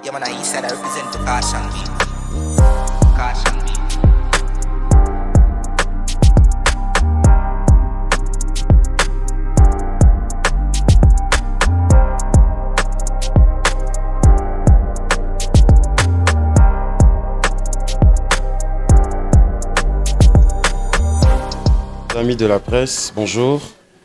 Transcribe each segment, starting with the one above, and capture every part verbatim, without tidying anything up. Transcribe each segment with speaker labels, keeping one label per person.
Speaker 1: Yeah, man, I east side, I represent for Caution Beat. Caution Beat.
Speaker 2: Amis de la presse, bonjour.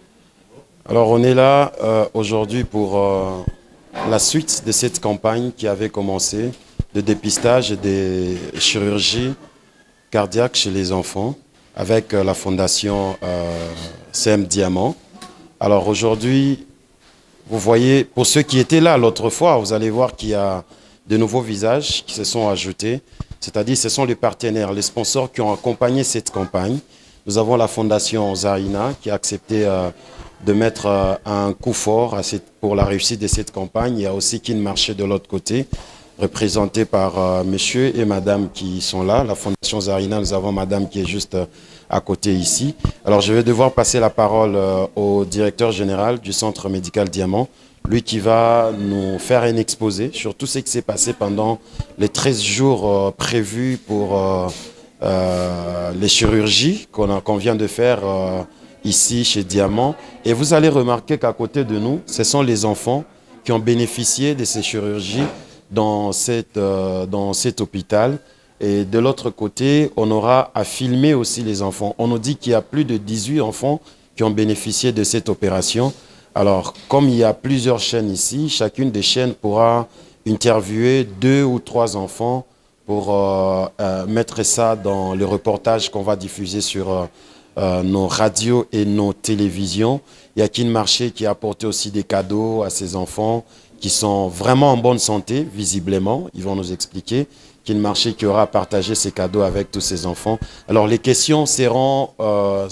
Speaker 2: Alors on est là euh, aujourd'hui pour euh, la suite de cette campagne qui avait commencé de dépistage et de chirurgie cardiaque chez les enfants avec euh, la fondation euh, C M Diamant. Alors aujourd'hui, vous voyez, pour ceux qui étaient là l'autre fois, vous allez voir qu'il y a de nouveaux visages qui se sont ajoutés. C'est-à-dire ce sont les partenaires, les sponsors qui ont accompagné cette campagne. Nous avons la fondation Zarina qui a accepté euh, de mettre euh, un coup fort à cette, pour la réussite de cette campagne. Il y a aussi Kin Marché de l'autre côté, représenté par euh, monsieur et madame qui sont là. La fondation Zarina, nous avons madame qui est juste euh, à côté ici. Alors je vais devoir passer la parole euh, au directeur général du Centre Médical Diamant, lui qui va nous faire un exposé sur tout ce qui s'est passé pendant les treize jours euh, prévus pour... Euh, Euh, les chirurgies qu'on qu'on vient de faire euh, ici chez Diamant. Et vous allez remarquer qu'à côté de nous, ce sont les enfants qui ont bénéficié de ces chirurgies dans, cette, euh, dans cet hôpital. Et de l'autre côté, on aura à filmer aussi les enfants. On nous dit qu'il y a plus de dix-huit enfants qui ont bénéficié de cette opération. Alors, comme il y a plusieurs chaînes ici, chacune des chaînes pourra interviewer deux ou trois enfants pour euh, euh, mettre ça dans le reportage qu'on va diffuser sur euh, euh, nos radios et nos télévisions. Il y a Kin Marché qui a apporté aussi des cadeaux à ces enfants qui sont vraiment en bonne santé, visiblement. Ils vont nous expliquer. Kin Marché qui aura partagé ces cadeaux avec tous ces enfants. Alors les questions seront euh,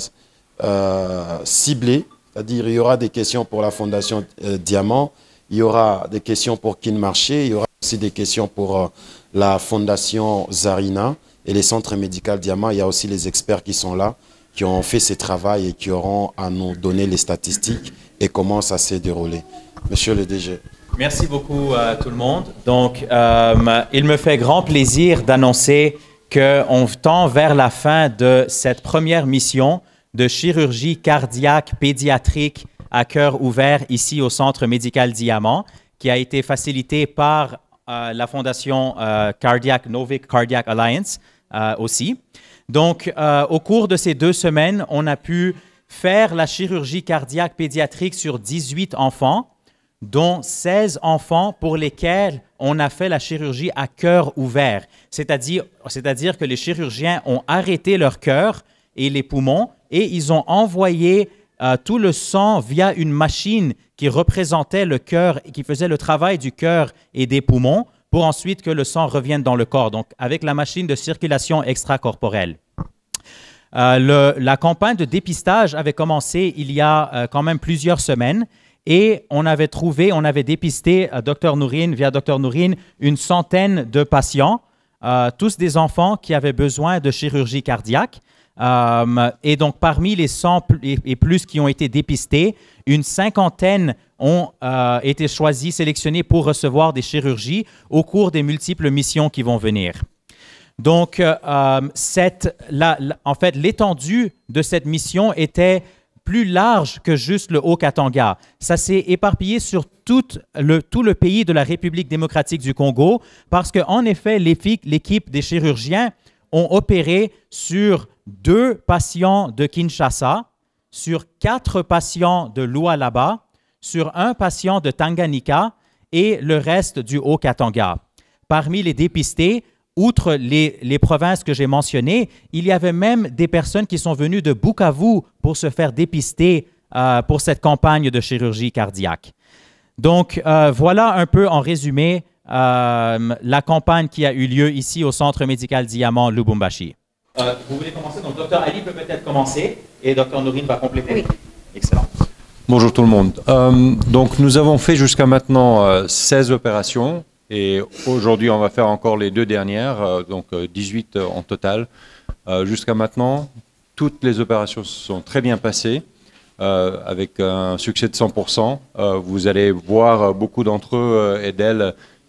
Speaker 2: euh, ciblées, c'est-à-dire il y aura des questions pour la Fondation euh, Diamant, il y aura des questions pour Kin Marché, il y aura aussi des questions pour... Euh, la fondation Zarina et les centres médicaux Diamant. Il y a aussi les experts qui sont là, qui ont fait ce travail et qui auront à nous donner les statistiques et comment ça s'est déroulé. Monsieur le D G.
Speaker 3: Merci beaucoup à tout le monde. Donc, euh, il me fait grand plaisir d'annoncer qu'on tend vers la fin de cette première mission de chirurgie cardiaque pédiatrique à cœur ouvert ici au Centre médical Diamant, qui a été facilitée par Euh, la fondation euh, Cardiac, Novik Cardiac Alliance euh, aussi. Donc, euh, au cours de ces deux semaines, on a pu faire la chirurgie cardiaque pédiatrique sur dix-huit enfants, dont seize enfants pour lesquels on a fait la chirurgie à cœur ouvert. C'est-à-dire, c'est-à-dire que les chirurgiens ont arrêté leur cœur et les poumons et ils ont envoyé euh, tout le sang via une machine qui représentait le cœur, qui faisait le travail du cœur et des poumons pour ensuite que le sang revienne dans le corps, donc avec la machine de circulation extracorporelle. Euh, le, la campagne de dépistage avait commencé il y a euh, quand même plusieurs semaines et on avait trouvé, on avait dépisté, euh, Dr Nourine, via Dr Nourine, une centaine de patients, euh, tous des enfants qui avaient besoin de chirurgie cardiaque. Euh, et donc, parmi les cent et plus qui ont été dépistés, une cinquantaine ont euh, été choisis, sélectionnés pour recevoir des chirurgies au cours des multiples missions qui vont venir. Donc, euh, cette, la, la, en fait, l'étendue de cette mission était plus large que juste le Haut-Katanga. Ça s'est éparpillé sur tout le, tout le pays de la République démocratique du Congo parce qu'en effet, l'équipe des chirurgiens ont opéré sur deux patients de Kinshasa, sur quatre patients de Lualaba, sur un patient de Tanganyika et le reste du Haut-Katanga. Parmi les dépistés, outre les, les provinces que j'ai mentionnées, il y avait même des personnes qui sont venues de Bukavu pour se faire dépister euh, pour cette campagne de chirurgie cardiaque. Donc, euh, voilà un peu en résumé euh, la campagne qui a eu lieu ici au Centre médical Diamant Lubumbashi. Euh, vous voulez commencer? Donc, docteur Ali peut peut-être commencer et docteur Nourine va compléter. Oui. Excellent.
Speaker 4: Bonjour tout le monde. Euh, donc, nous avons fait jusqu'à maintenant euh, seize opérations et aujourd'hui, on va faire encore les deux dernières, euh, donc euh, dix-huit euh, en total. Euh, jusqu'à maintenant, toutes les opérations se sont très bien passées. Euh, avec un succès de cent pour cent. Euh, vous allez voir beaucoup d'entre eux euh, et d'elles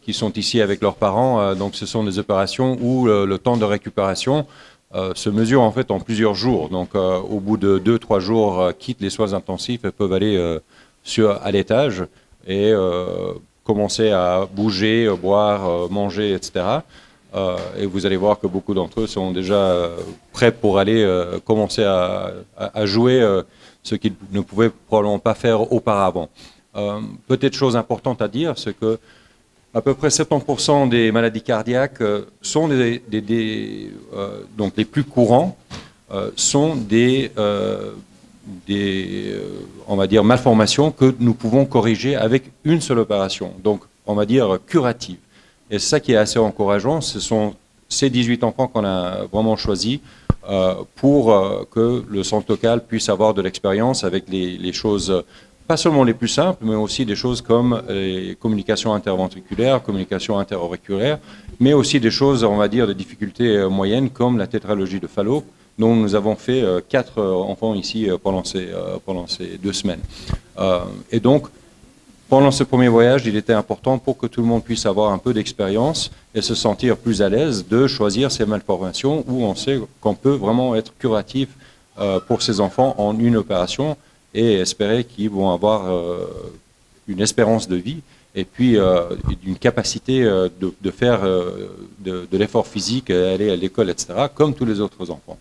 Speaker 4: qui sont ici avec leurs parents. Euh, donc ce sont des opérations où euh, le temps de récupération euh, se mesure en fait en plusieurs jours. Donc euh, au bout de deux, trois jours, euh, quittent les soins intensifs et peuvent aller euh, sur, à l'étage et euh, commencer à bouger, boire, euh, manger, et cetera. Euh, et vous allez voir que beaucoup d'entre eux sont déjà euh, prêts pour aller euh, commencer à, à, à jouer euh, ce qu'ils ne pouvaient probablement pas faire auparavant. Euh, peut-être chose importante à dire, c'est que à peu près soixante-dix pour cent des maladies cardiaques euh, sont des, des, des euh, donc les plus courants euh, sont des, euh, des euh, on va dire malformations que nous pouvons corriger avec une seule opération. Donc on va dire curative. Et c'est ça qui est assez encourageant. Ce sont ces dix-huit enfants qu'on a vraiment choisis euh, pour euh, que le centre local puisse avoir de l'expérience avec les, les choses, pas seulement les plus simples, mais aussi des choses comme les communications interventriculaires, communications interauriculaires, mais aussi des choses, on va dire, de difficultés euh, moyennes comme la tétralogie de Fallot, dont nous avons fait euh, quatre euh, enfants ici euh, pendant, ces, euh, pendant ces deux semaines. Euh, et donc, pendant ce premier voyage, il était important pour que tout le monde puisse avoir un peu d'expérience et se sentir plus à l'aise de choisir ces malformations où on sait qu'on peut vraiment être curatif euh, pour ces enfants en une opération et espérer qu'ils vont avoir euh, une espérance de vie et puis euh, une capacité euh, de, de faire euh, de, de l'effort physique, aller à l'école, et cetera, comme tous les autres enfants.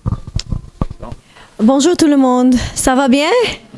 Speaker 5: Bonjour tout le monde, ça va bien?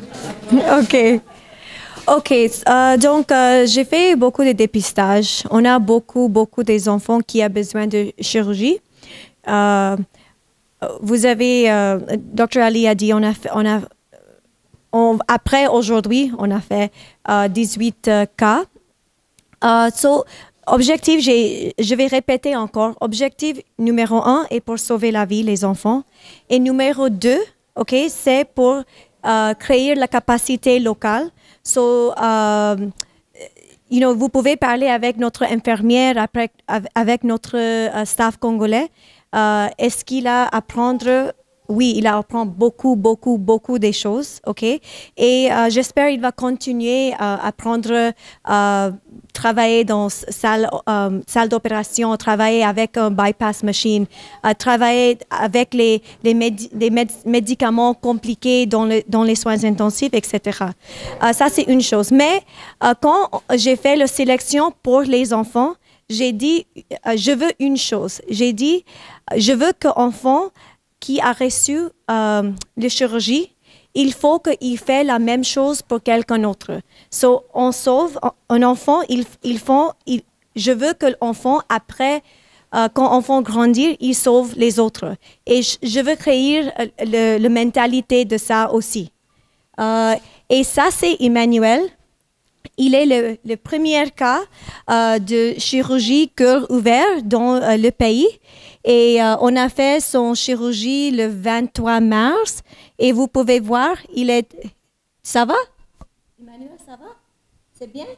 Speaker 5: Ok. Ok, euh, donc euh, j'ai fait beaucoup de dépistage. On a beaucoup, beaucoup des enfants qui ont besoin de chirurgie. Euh, vous avez, euh, docteur Ali a dit, on a, fait, on a on, après aujourd'hui, on a fait euh, dix-huit euh, cas. Euh, so, objectif, je vais répéter encore, objectif numéro un est pour sauver la vie, les enfants. Et numéro deux, ok, c'est pour euh, créer la capacité locale. So, um, you know, vous pouvez parler avec notre infirmière, après, avec notre uh, staff congolais. Uh, Est-ce qu'il a à apprendre? Oui, il a à apprendre beaucoup, beaucoup, beaucoup des choses, ok? Et uh, j'espère qu'il va continuer à uh, apprendre, uh, travailler dans salle, um, salle d'opération, travailler avec un bypass machine, uh, travailler avec les, les, médi les méd médicaments compliqués dans, le, dans les soins intensifs, et cetera. Uh, ça, c'est une chose. Mais uh, quand j'ai fait la sélection pour les enfants, j'ai dit, uh, je veux une chose. J'ai dit, je veux qu'un enfant qui a reçu euh, la chirurgie, il faut qu'il fasse la même chose pour quelqu'un d'autre. So, on sauve un enfant, il, il faut, il, je veux que l'enfant, après, euh, quand l'enfant grandit, il sauve les autres. Et je, je veux créer la mentalité de ça aussi. Euh, et ça, c'est Emmanuel. Il est le, le premier cas euh, de chirurgie cœur ouvert dans euh, le pays. Et euh, on a fait son chirurgie le vingt-trois mars. Et vous pouvez voir, il est... Ça va? Emmanuel, ça va? C'est bien?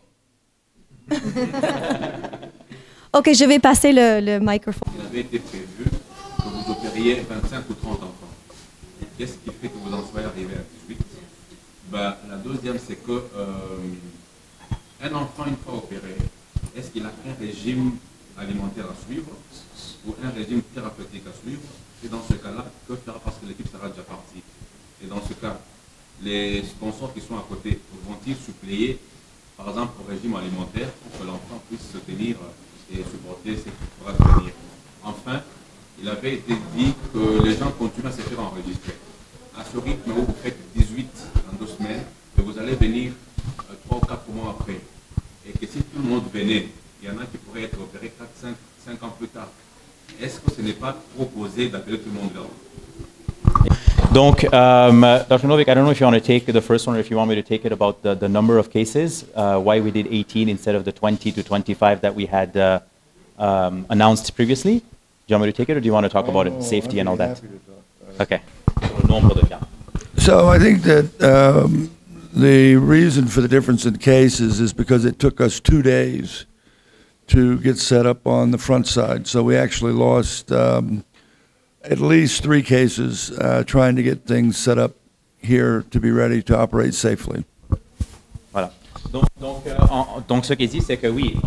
Speaker 5: Ok, je vais passer le, le microphone.
Speaker 6: Il avait été prévu que vous opériez vingt-cinq ou trente enfants. Qu'est-ce qui fait que vous en soyez arrivé à dix-huit? Ben, la deuxième, c'est que euh, un enfant, une fois opéré, est-ce qu'il a un régime alimentaire à suivre ou un régime thérapeutique à suivre? Et dans ce cas-là, que faire parce que l'équipe sera déjà partie? Et dans ce cas, les sponsors qui sont à côté vont-ils suppléer, par exemple, au régime alimentaire pour que l'enfant puisse se tenir et supporter ce qu'il pourra tenir? Enfin, il avait été dit que les gens continuent à se faire enregistrer. À ce rythme où vous faites dix-huit en deux semaines, que vous allez venir trois ou quatre mois après, et que si tout le monde venait, il y en a qui pourraient être opérés quatre, cinq, cinq ans plus tard. Est-ce que ce n'est pas proposé d'appeler tout le monde là?
Speaker 3: Donc, um, Doctor Novik, I don't know if you want to take the first one or if you want me to take it about the, the number of cases, uh, why we did eighteen instead of the twenty to twenty-five that we had uh, um, announced previously. Do you want me to take it or do you want to talk about it, safety and all that? Okay.
Speaker 7: So I think that um, the reason for the difference in cases is because it took us two days to get set up on the front side. So we actually lost um, at least three cases uh, trying to get things set up here to be ready to operate safely.
Speaker 3: Voilà. Donc, donc, euh, en, donc ce qu'il dit, c'est que oui, on, on avait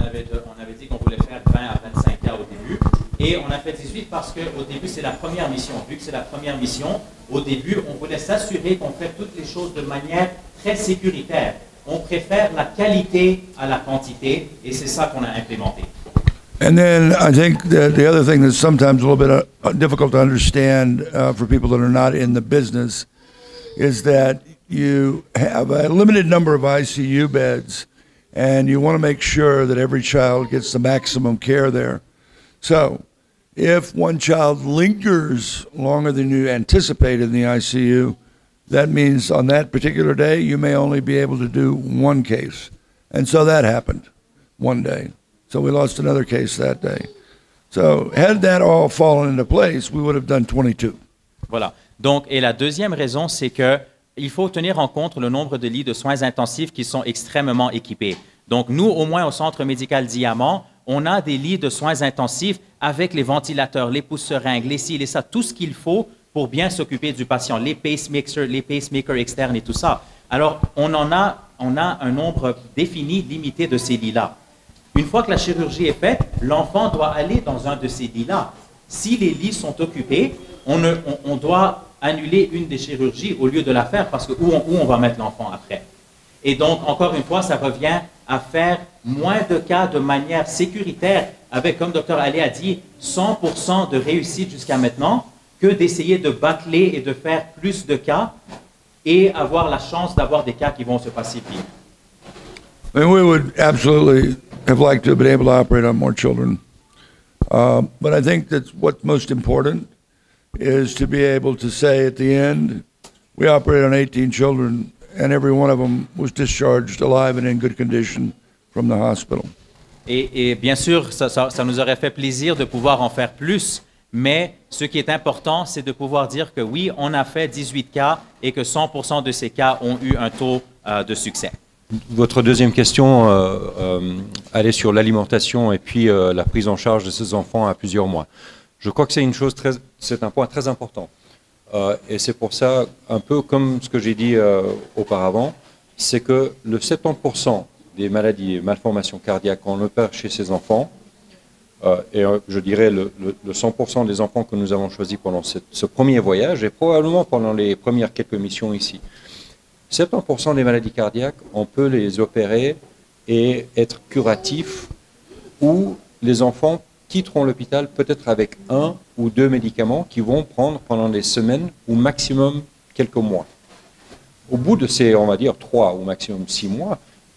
Speaker 3: avait, on avait dit qu'on voulait faire vingt à vingt-cinq cas au début. Et on a fait dix-huit parce qu'au début, c'est la première mission. Vu que c'est la première mission, au début, on voulait s'assurer qu'on fait toutes les choses de manière très sécuritaire. On préfère la qualité à la quantité et c'est ça qu'on a implémenté.
Speaker 7: And then I think that the other thing that's sometimes a little bit uh, difficult to understand uh, for people that are not in the business is that you have a limited number of I C U beds and you want to make sure that every child gets the maximum care there. So if one child lingers longer than you anticipate in the I C U, that means on that particular day you may only be able to do one case. And so that happened one day. So we lost another case that day. So had that all fallen into place, we would have done twenty-two.
Speaker 3: Voilà. Donc, et la deuxième raison, c'est que il faut tenir en compte le nombre de lits de soins intensifs qui sont extrêmement équipés. Donc, nous, au moins au Centre médical Diamant, on a des lits de soins intensifs avec les ventilateurs, les pousse-seringues, les ci, les ça, tout ce qu'il faut pour bien s'occuper du patient, les pacemakers, les pacemakers externes et tout ça. Alors, on en a, on a un nombre défini, limité de ces lits-là. Une fois que la chirurgie est faite, l'enfant doit aller dans un de ces lits-là. Si les lits sont occupés, on, ne, on, on doit annuler une des chirurgies au lieu de la faire parce que où on, où on va mettre l'enfant après. Et donc, encore une fois, ça revient à faire moins de cas de manière sécuritaire avec, comme docteur Ali a dit, cent pour cent de réussite jusqu'à maintenant que d'essayer de bâcler et de faire plus de cas et avoir la chance d'avoir des cas qui vont se pacifier.
Speaker 7: I mean, we would absolutely have liked to have been able to operate on more children. Uh, but I think that what's most important is to be able to say at the end, we operated on eighteen children and every one of them was discharged alive and in good condition from the hospital.
Speaker 3: Et, et bien sûr, ça, ça, ça nous aurait fait plaisir de pouvoir en faire plus, mais ce qui est important, c'est de pouvoir dire que oui, on a fait dix-huit cas et que cent pour cent de ces cas ont eu un taux euh, de succès.
Speaker 4: Votre deuxième question euh, euh, allait sur l'alimentation et puis euh, la prise en charge de ces enfants à plusieurs mois. Je crois que c'est une chose très, c'est un point très important. Euh, et c'est pour ça, un peu comme ce que j'ai dit euh, auparavant, c'est que le soixante-dix pour cent des maladies et malformations cardiaques qu'on opère chez ces enfants, euh, et euh, je dirais le, le, le cent pour cent des enfants que nous avons choisis pendant cette, ce premier voyage et probablement pendant les premières quelques missions ici, soixante-dix pour cent des maladies cardiaques, on peut les opérer et être curatifs, ou les enfants quitteront l'hôpital peut-être avec un ou deux médicaments qu'ils vont prendre pendant des semaines ou maximum quelques mois. Au bout de ces, on va dire, trois ou maximum six mois,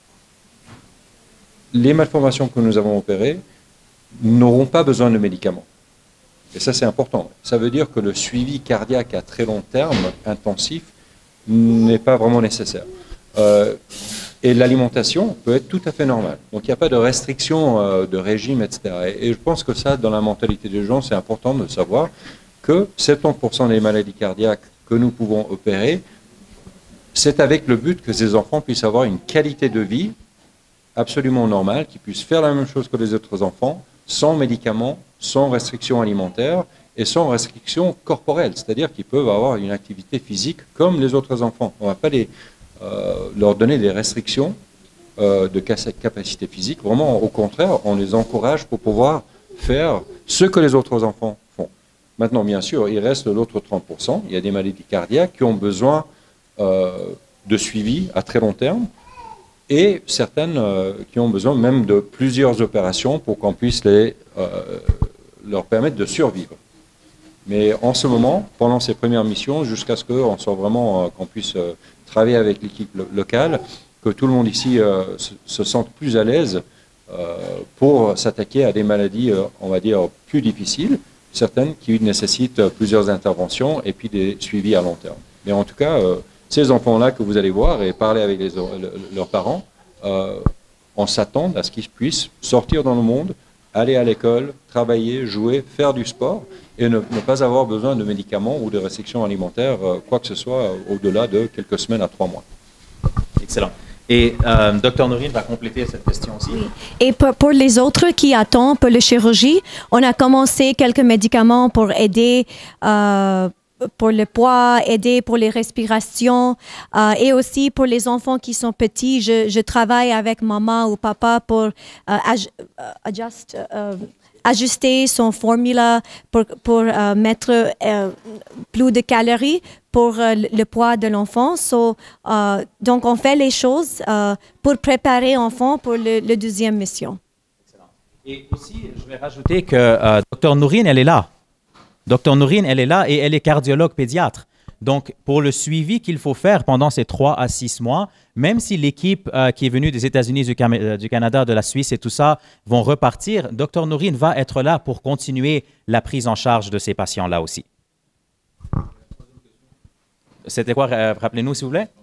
Speaker 4: les malformations que nous avons opérées n'auront pas besoin de médicaments. Et ça, c'est important. Ça veut dire que le suivi cardiaque à très long terme, intensif, n'est pas vraiment nécessaire. Euh, et l'alimentation peut être tout à fait normale. Donc il n'y a pas de restriction euh, de régime, et cetera. Et, et je pense que ça, dans la mentalité des gens, c'est important de savoir que soixante-dix pour cent des maladies cardiaques que nous pouvons opérer, c'est avec le but que ces enfants puissent avoir une qualité de vie absolument normale, qu'ils puissent faire la même chose que les autres enfants, sans médicaments, sans restrictions alimentaires, et sans restriction corporelle, c'est-à-dire qu'ils peuvent avoir une activité physique comme les autres enfants. On ne va pas les, euh, leur donner des restrictions euh, de capacité physique. Vraiment, au contraire, on les encourage pour pouvoir faire ce que les autres enfants font. Maintenant, bien sûr, il reste l'autre trente pour cent. Il y a des maladies cardiaques qui ont besoin euh, de suivi à très long terme et certaines euh, qui ont besoin même de plusieurs opérations pour qu'on puisse les, euh, leur permettre de survivre. Mais en ce moment, pendant ces premières missions, jusqu'à ce qu'on soit vraiment, euh, qu'on puisse euh, travailler avec l'équipe lo locale, que tout le monde ici euh, se, se sente plus à l'aise euh, pour s'attaquer à des maladies, euh, on va dire, plus difficiles, certaines qui nécessitent euh, plusieurs interventions et puis des suivis à long terme. Mais en tout cas, euh, ces enfants-là que vous allez voir et parler avec les, le, leurs parents, euh, on s'attend à ce qu'ils puissent sortir dans le monde, aller à l'école, travailler, jouer, faire du sport et ne, ne pas avoir besoin de médicaments ou de restrictions alimentaires, euh, quoi que ce soit, euh, au-delà de quelques semaines à trois mois.
Speaker 3: Excellent. Et euh, docteur Nourine va compléter cette question aussi.
Speaker 5: Oui. Et pour, pour les autres qui attendent pour la chirurgie, on a commencé quelques médicaments pour aider euh, pour le poids, aider pour les respirations euh, et aussi pour les enfants qui sont petits. Je, je travaille avec maman ou papa pour euh, aj adjust, euh, ajuster son formula pour, pour euh, mettre euh, plus de calories pour euh, le poids de l'enfant. So, euh, donc, on fait les choses euh, pour préparer l'enfant pour le, le deuxième mission.
Speaker 3: Excellent. Et aussi, je vais rajouter que euh, Dr Nourine, elle est là. Dr Nourine, elle est là et elle est cardiologue pédiatre. Donc, pour le suivi qu'il faut faire pendant ces trois à six mois, même si l'équipe euh, qui est venue des États-Unis, du, Cam du Canada, de la Suisse et tout ça vont repartir, Dr Nourine va être là pour continuer la prise en charge de ces patients-là aussi. C'était quoi? Euh, Rappelez-nous, s'il vous plaît.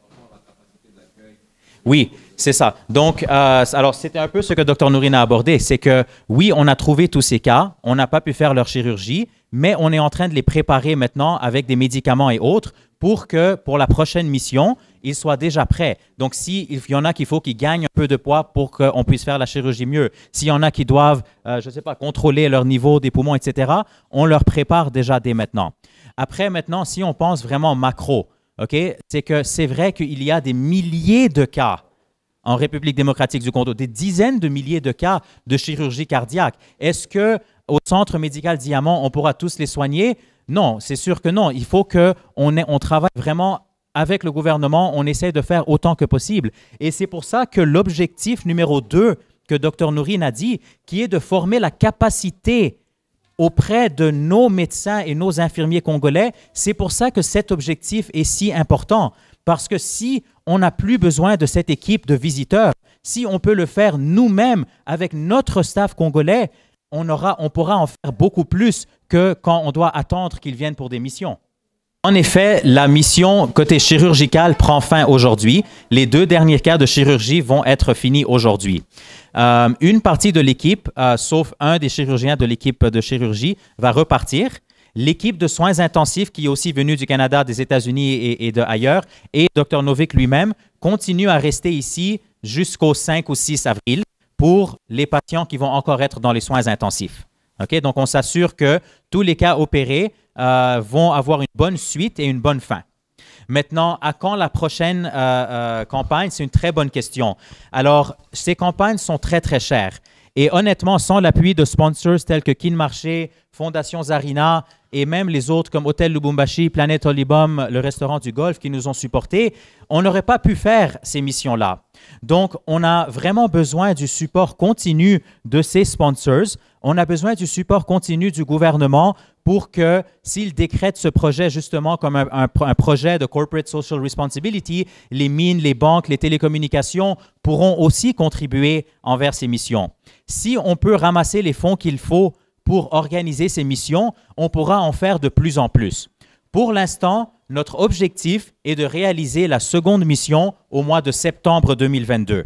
Speaker 3: Oui, c'est ça. Donc, euh, alors, c'était un peu ce que Dr Nourine a abordé. C'est que, oui, on a trouvé tous ces cas, on n'a pas pu faire leur chirurgie, mais on est en train de les préparer maintenant avec des médicaments et autres pour que, pour la prochaine mission, ils soient déjà prêts. Donc, s'il y en a qu'il faut qu'ils gagnent un peu de poids pour qu'on puisse faire la chirurgie mieux, s'il y en a qui doivent, euh, je ne sais pas, contrôler leur niveau des poumons, et cetera, on leur prépare déjà dès maintenant. Après, maintenant, si on pense vraiment macro, okay, c'est que c'est vrai qu'il y a des milliers de cas en République démocratique du Congo, des dizaines de milliers de cas de chirurgie cardiaque. Est-ce que au Centre médical Diamant, on pourra tous les soigner? Non, c'est sûr que non. Il faut qu'on on travaille vraiment avec le gouvernement, on essaie de faire autant que possible. Et c'est pour ça que l'objectif numéro deux que Dr Nourine a dit, qui est de former la capacité auprès de nos médecins et nos infirmiers congolais, c'est pour ça que cet objectif est si important. Parce que si on n'a plus besoin de cette équipe de visiteurs, si on peut le faire nous-mêmes avec notre staff congolais, on, aura, on pourra en faire beaucoup plus que quand on doit attendre qu'ils viennent pour des missions. En effet, la mission côté chirurgical prend fin aujourd'hui. Les deux derniers cas de chirurgie vont être finis aujourd'hui. Euh, une partie de l'équipe, euh, sauf un des chirurgiens de l'équipe de chirurgie, va repartir. L'équipe de soins intensifs qui est aussi venue du Canada, des États-Unis et, et de ailleurs, et Dr Novick lui-même, continue à rester ici jusqu'au cinq ou six avril pour les patients qui vont encore être dans les soins intensifs. Okay? Donc, on s'assure que tous les cas opérés euh, vont avoir une bonne suite et une bonne fin. Maintenant, à quand la prochaine euh, euh, campagne? C'est une très bonne question. Alors, ces campagnes sont très, très chères. Et honnêtement, sans l'appui de sponsors tels que Kin Marché, Fondation Zarina et même les autres comme Hôtel Lubumbashi, Planète Holibom, le restaurant du Golfe qui nous ont supportés, on n'aurait pas pu faire ces missions-là. Donc, on a vraiment besoin du support continu de ces sponsors. On a besoin du support continu du gouvernement pour que, s'il décrète ce projet justement comme un, un, un projet de Corporate Social Responsibility, les mines, les banques, les télécommunications pourront aussi contribuer envers ces missions. Si on peut ramasser les fonds qu'il faut pour organiser ces missions, on pourra en faire de plus en plus. Pour l'instant, notre objectif est de réaliser la seconde mission au mois de septembre deux mille vingt-deux.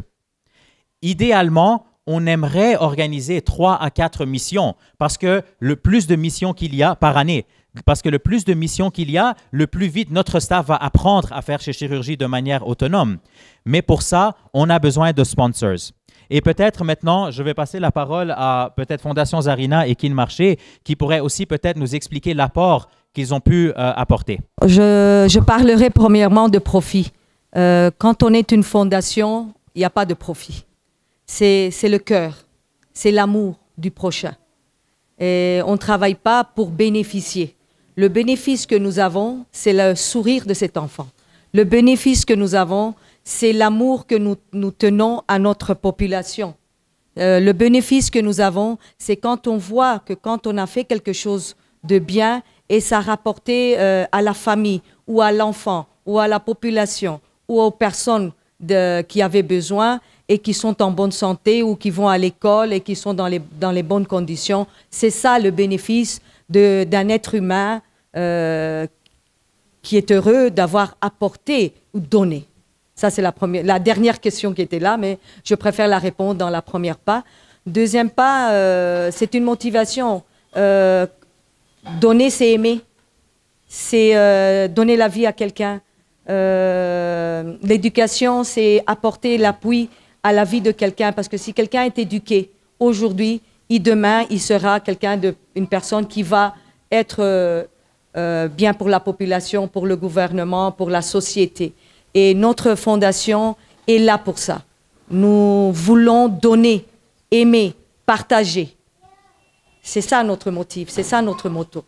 Speaker 3: Idéalement, on aimerait organiser trois à quatre missions parce que le plus de missions qu'il y a par année, parce que le plus de missions qu'il y a, le plus vite notre staff va apprendre à faire ces chirurgies de manière autonome. Mais pour ça, on a besoin de sponsors. Et peut-être maintenant, je vais passer la parole à peut-être Fondation Zarina et Kin Marché qui pourraient aussi peut-être nous expliquer l'apport qu'ils ont pu euh, apporter.
Speaker 8: Je, je parlerai premièrement de profit. Euh, quand on est une fondation, il n'y a pas de profit. C'est le cœur, c'est l'amour du prochain. Et on ne travaille pas pour bénéficier. Le bénéfice que nous avons, c'est le sourire de cet enfant. Le bénéfice que nous avons, c'est l'amour que nous, nous tenons à notre population. Euh, le bénéfice que nous avons, c'est quand on voit que quand on a fait quelque chose de bien et ça a rapporté euh, à la famille ou à l'enfant ou à la population ou aux personnes de, qui avaient besoin et qui sont en bonne santé ou qui vont à l'école et qui sont dans les, dans les bonnes conditions. C'est ça le bénéfice d'un être humain euh, qui est heureux d'avoir apporté ou donné. Ça, c'est la, première, la dernière question qui était là, mais je préfère la répondre dans la première pas. Deuxième pas, euh, c'est une motivation. Euh, donner, c'est aimer. C'est euh, donner la vie à quelqu'un. Euh, L'éducation, c'est apporter l'appui à la vie de quelqu'un. Parce que si quelqu'un est éduqué aujourd'hui, et demain, il sera quelqu'un de, une personne qui va être euh, euh, bien pour la population, pour le gouvernement, pour la société. Et notre fondation est là pour ça. Nous voulons donner, aimer, partager. C'est ça notre motif, c'est ça notre motto.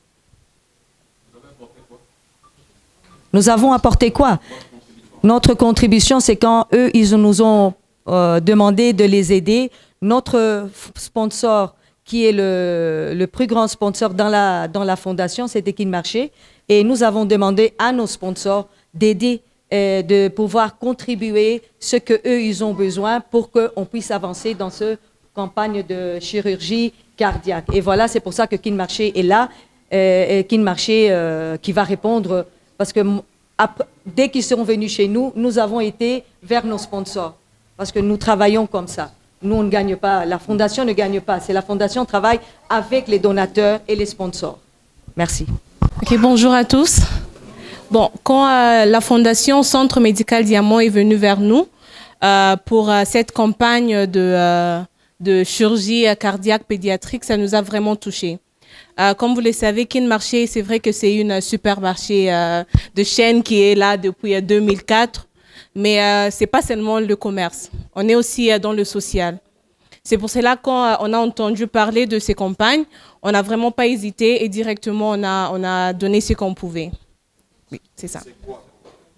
Speaker 8: Nous avons apporté quoi? Notre contribution, c'est quand eux, ils nous ont euh, demandé de les aider. Notre sponsor, qui est le, le plus grand sponsor dans la, dans la fondation, c'était Kin Marché. Et nous avons demandé à nos sponsors d'aider, euh, de pouvoir contribuer ce qu'eux, ils ont besoin pour qu'on puisse avancer dans cette campagne de chirurgie cardiaque. Et voilà, c'est pour ça que Kin Marché est là, euh, et Kin Marché euh, qui va répondre, parce que après, dès qu'ils sont venus chez nous, nous avons été vers nos sponsors, parce que nous travaillons comme ça. Nous, on ne gagne pas, la fondation ne gagne pas, c'est la fondation qui travaille avec les donateurs et les sponsors. Merci.
Speaker 9: Ok, bonjour à tous. Bon, quand euh, la fondation Centre Médical Diamant est venue vers nous euh, pour euh, cette campagne de, euh, de chirurgie cardiaque pédiatrique, ça nous a vraiment touchés. Euh, comme vous le savez, Kin Marché, c'est vrai que c'est une supermarché euh, de chaîne qui est là depuis deux mille quatre, mais euh, ce n'est pas seulement le commerce, on est aussi euh, dans le social. C'est pour cela qu'on euh, on a entendu parler de ces campagnes, on n'a vraiment pas hésité et directement on a, on a donné ce qu'on pouvait. Oui, c'est ça.
Speaker 3: C'est quoi?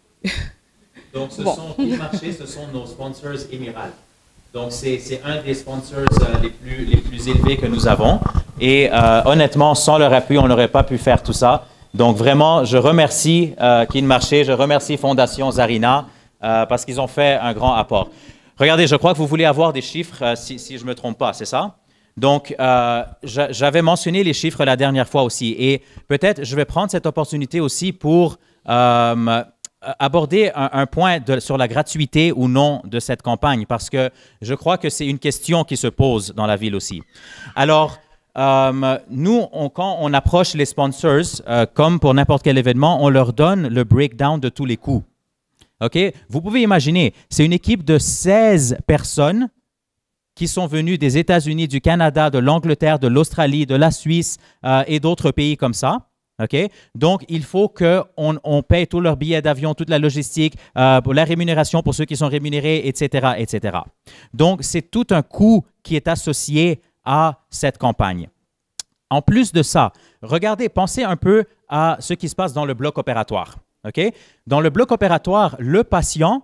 Speaker 3: Donc ce
Speaker 9: bon.
Speaker 3: sont Kin Marché, ce sont nos sponsors Émiral. Donc, c'est un des sponsors euh, les, plus, les plus élevés que nous avons. Et euh, honnêtement, sans leur appui, on n'aurait pas pu faire tout ça. Donc, vraiment, je remercie euh, Kin Marché, je remercie Fondation Zarina euh, parce qu'ils ont fait un grand apport. Regardez, je crois que vous voulez avoir des chiffres, euh, si, si je ne me trompe pas, c'est ça? Donc, euh, j'avais mentionné les chiffres la dernière fois aussi. Et peut-être, je vais prendre cette opportunité aussi pour Euh, aborder un, un point de, sur la gratuité ou non de cette campagne, parce que je crois que c'est une question qui se pose dans la ville aussi. Alors, euh, nous, on, quand on approche les sponsors, euh, comme pour n'importe quel événement, on leur donne le breakdown de tous les coûts. OK? Vous pouvez imaginer, c'est une équipe de seize personnes qui sont venues des États-Unis, du Canada, de l'Angleterre, de l'Australie, de la Suisse euh, et d'autres pays comme ça. Okay? Donc, il faut qu'on on paye tous leurs billets d'avion, toute la logistique, euh, pour la rémunération pour ceux qui sont rémunérés, et cetera, et cetera. Donc, c'est tout un coût qui est associé à cette campagne. En plus de ça, regardez, pensez un peu à ce qui se passe dans le bloc opératoire. Okay? Dans le bloc opératoire, le patient,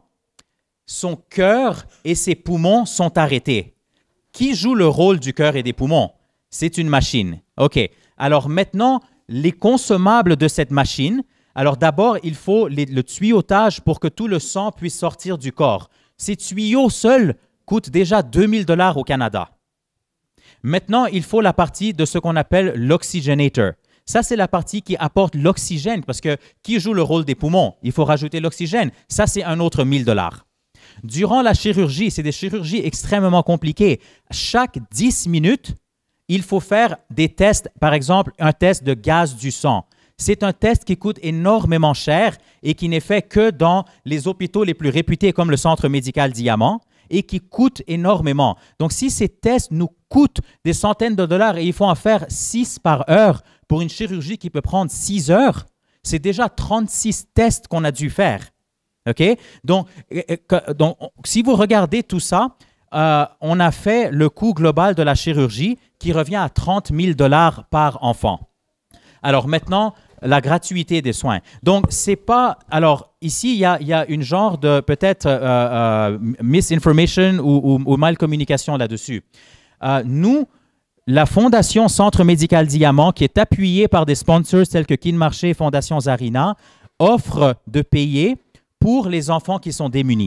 Speaker 3: son cœur et ses poumons sont arrêtés. Qui joue le rôle du cœur et des poumons? C'est une machine. OK. Alors maintenant, les consommables de cette machine, alors d'abord, il faut les, le tuyautage pour que tout le sang puisse sortir du corps. Ces tuyaux seuls coûtent déjà deux mille dollars au Canada. Maintenant, il faut la partie de ce qu'on appelle l'oxygenator. Ça, c'est la partie qui apporte l'oxygène, parce que qui joue le rôle des poumons? Il faut rajouter l'oxygène. Ça, c'est un autre mille dollars. Durant la chirurgie, c'est des chirurgies extrêmement compliquées. Chaque dix minutes, il faut faire des tests, par exemple, un test de gaz du sang. C'est un test qui coûte énormément cher et qui n'est fait que dans les hôpitaux les plus réputés comme le Centre Médical Diamant et qui coûte énormément. Donc, si ces tests nous coûtent des centaines de dollars et il faut en faire six par heure pour une chirurgie qui peut prendre six heures, c'est déjà trente-six tests qu'on a dû faire. OK? Donc, donc, si vous regardez tout ça, Euh, on a fait le coût global de la chirurgie qui revient à trente mille dollars par enfant. Alors maintenant, la gratuité des soins. Donc, c'est pas... Alors, ici, il y a, il y a une genre de peut-être euh, euh, misinformation ou, ou, ou malcommunication là-dessus. Euh, nous, la Fondation Centre Médical Diamant, qui est appuyée par des sponsors tels que Kin Marché et Fondation Zarina, offre de payer pour les enfants qui sont démunis.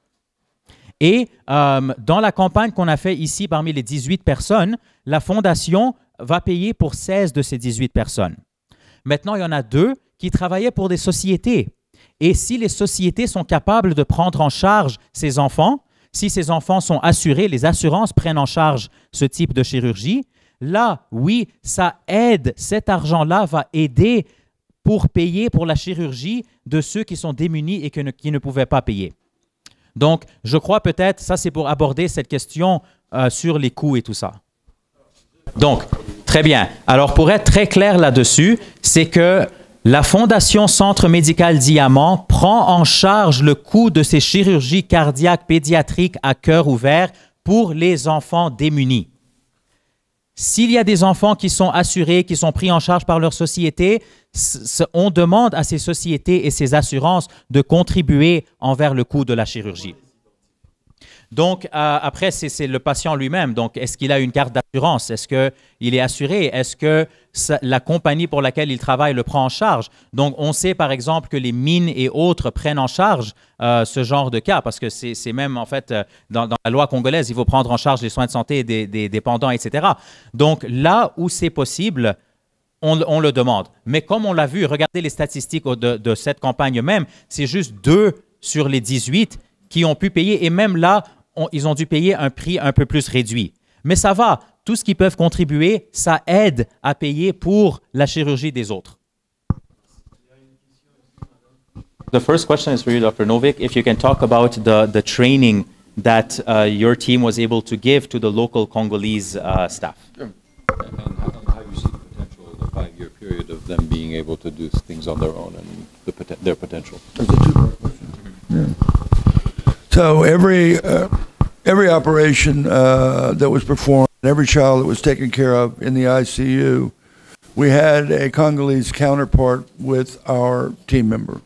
Speaker 3: Et euh, dans la campagne qu'on a fait ici, parmi les dix-huit personnes, la Fondation va payer pour seize de ces dix-huit personnes. Maintenant, il y en a deux qui travaillaient pour des sociétés. Et si les sociétés sont capables de prendre en charge ces enfants, si ces enfants sont assurés, les assurances prennent en charge ce type de chirurgie, là, oui, ça aide, cet argent-là va aider pour payer pour la chirurgie de ceux qui sont démunis et que ne, qui ne pouvaient pas payer. Donc, je crois peut-être, ça c'est pour aborder cette question euh, sur les coûts et tout ça. Donc, très bien. Alors, pour être très clair là-dessus, c'est que La Fondation Centre médical Diamant prend en charge le coût de ces chirurgies cardiaques pédiatriques à cœur ouvert pour les enfants démunis. S'il y a des enfants qui sont assurés, qui sont pris en charge par leur société, on demande à ces sociétés et ces assurances de contribuer envers le coût de la chirurgie. Donc, euh, après, c'est le patient lui-même. Donc, est-ce qu'il a une carte d'assurance? Est-ce qu'il est assuré? Est-ce que ça, la compagnie pour laquelle il travaille le prend en charge? Donc, on sait, par exemple, que les mines et autres prennent en charge euh, ce genre de cas, parce que c'est même, en fait, euh, dans, dans la loi congolaise, il faut prendre en charge les soins de santé des, des dépendants, et cetera. Donc, là où c'est possible, on, on le demande. Mais comme on l'a vu, regardez les statistiques de, de cette campagne même, c'est juste deux sur les dix-huit qui ont pu payer, et même là, On, ils ont dû payer un prix un peu plus réduit. Mais ça va, tout ce qu'ils peuvent contribuer, ça aide à payer pour la chirurgie des autres. The first question is for you, Doctor Novick. If you can talk about the, the training that uh, your team was able to give to the local Congolese uh, staff.
Speaker 4: Sure. And how, how you see the potential of the five-year period of them being able to do things on their own and the, their potential?
Speaker 7: That's a two-part question. Yeah. So every uh, every operation uh, that was performed, every child that was taken care of in the I C U, we had a Congolese counterpart with our team member.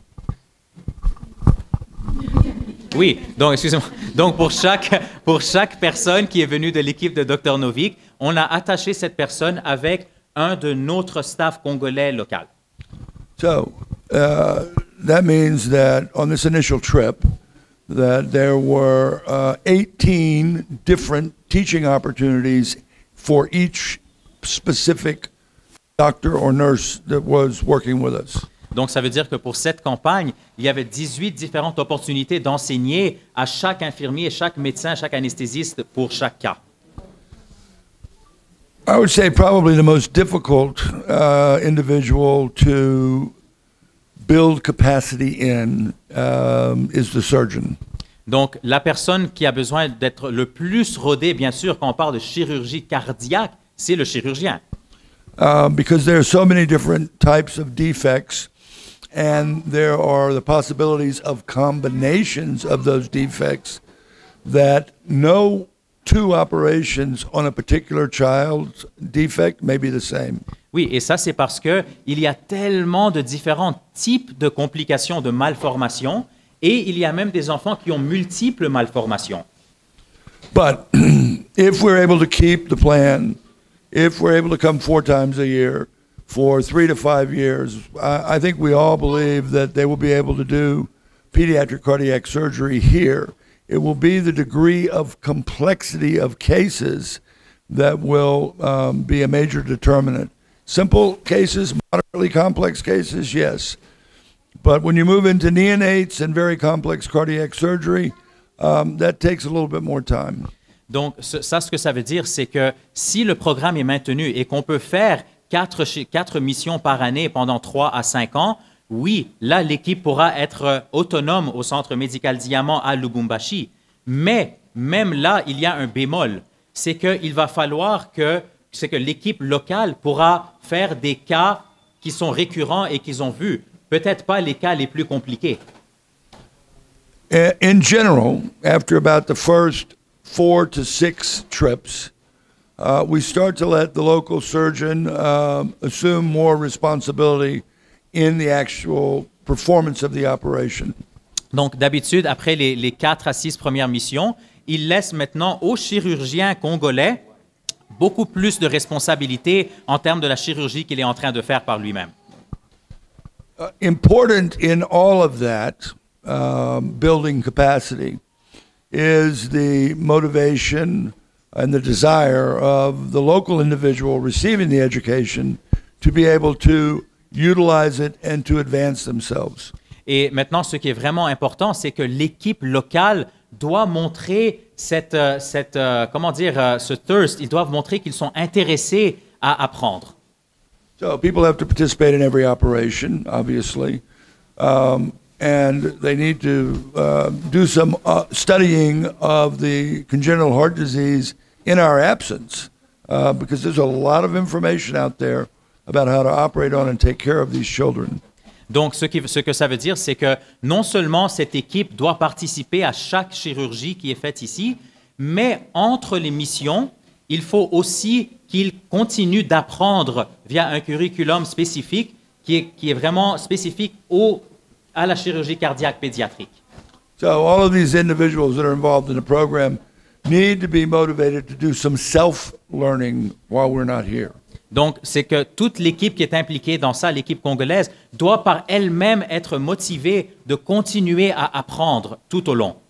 Speaker 3: Oui, donc excusez-moi. Donc pour chaque pour chaque personne qui est venue de l'équipe de Docteur Novick, on a attaché cette personne avec un de notre staff congolais local.
Speaker 7: So uh, that means that on this initial trip, that there were uh, eighteen different teaching opportunities for each specific doctor or nurse that was working with us.
Speaker 3: Donc, ça veut dire que pour cette campagne, il y avait dix-huit différentes opportunités d'enseigner à chaque infirmier, chaque médecin, chaque anesthésiste pour chaque cas.
Speaker 7: I would say probably the most difficult uh, individual to build capacity in um, is the surgeon.
Speaker 3: Donc, la personne qui a besoin d'être le plus rodée, bien sûr, quand on parle de chirurgie cardiaque, c'est le chirurgien.
Speaker 7: Uh, because there are so many different types of defects, and there are the possibilities of combinations of those defects that no two operations on a particular child's defect may be the same.
Speaker 3: Oui, et ça, c'est parce qu'il y a tellement de différents types de complications de malformations et il y a même des enfants qui ont multiples malformations.
Speaker 7: But if we're able to keep the plan, if we're able to come four times a year for three to five years, I, I think we all believe that they will be able to do pediatric cardiac surgery here. It will be the degree of complexity of cases that will um, be a major determinant. Simple cases, moderately complex cases, yes. But when you move into neonates and very complex cardiac surgery, um, that takes a little bit more time.
Speaker 3: Donc, ça, ce que ça veut dire, c'est que si le programme est maintenu et qu'on peut faire quatre, quatre missions par année pendant trois à cinq ans, oui, là, l'équipe pourra être autonome au Centre médical Diamant à Lubumbashi. Mais même là, il y a un bémol. C'est qu'il va falloir que, c'est que l'équipe locale pourra faire des cas qui sont récurrents et qu'ils ont vus. Peut-être pas les cas les plus compliqués.
Speaker 7: In general, after about the first four to six trips, uh, we start to let the local surgeon uh, assume more responsibility in the actual performance of the operation.
Speaker 3: Donc, d'habitude, après les, les quatre à six premières missions, il laisse maintenant aux chirurgiens congolais beaucoup plus de responsabilités en termes de la chirurgie qu'il est en train de faire par lui-même.
Speaker 7: Uh, important in all of that, uh, building capacity, is the motivation and the desire of the local individual receiving the education to be able to utilize it and to advance themselves.
Speaker 3: Et maintenant, ce qui est vraiment important, c'est que l'équipe locale doit montrer cette, cette euh, comment dire, euh, ce thirst. Ils doivent montrer qu'ils sont intéressés à apprendre.
Speaker 7: So people have to participate in every operation, obviously, um, and they need to uh, do some uh, studying of the congenital heart disease in our absence, uh, because there's a lot of information out there about how to operate on and take care of these children.
Speaker 3: Donc, ce, qui, ce que ça veut dire, c'est que non seulement cette équipe doit participer à chaque chirurgie qui est faite ici, mais entre les missions, il faut aussi qu'ils continuent d'apprendre via un curriculum spécifique qui est, qui est vraiment spécifique au, à la chirurgie cardiaque pédiatrique.
Speaker 7: So all of these individuals that are involved in the program need to be motivated to do some self-learning while we're not here.
Speaker 3: Donc, c'est que toute l'équipe qui est impliquée dans ça, l'équipe congolaise, doit par elle-même être motivée de continuer à apprendre tout au long.